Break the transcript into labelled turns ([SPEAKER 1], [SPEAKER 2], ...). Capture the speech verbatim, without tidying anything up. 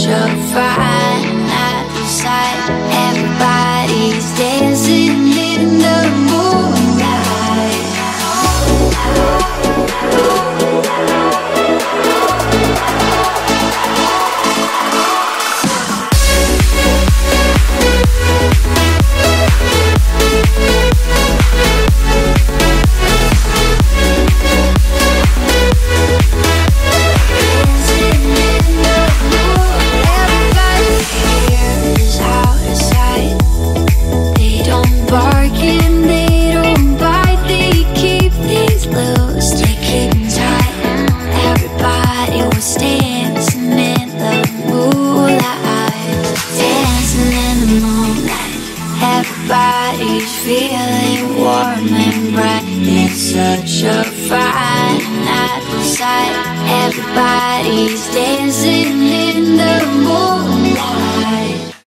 [SPEAKER 1] such a fine sight. Everybody's dancing in the moonlight. Everybody's feeling warm and bright. It's such a fine sight. Everybody's dancing in the moonlight.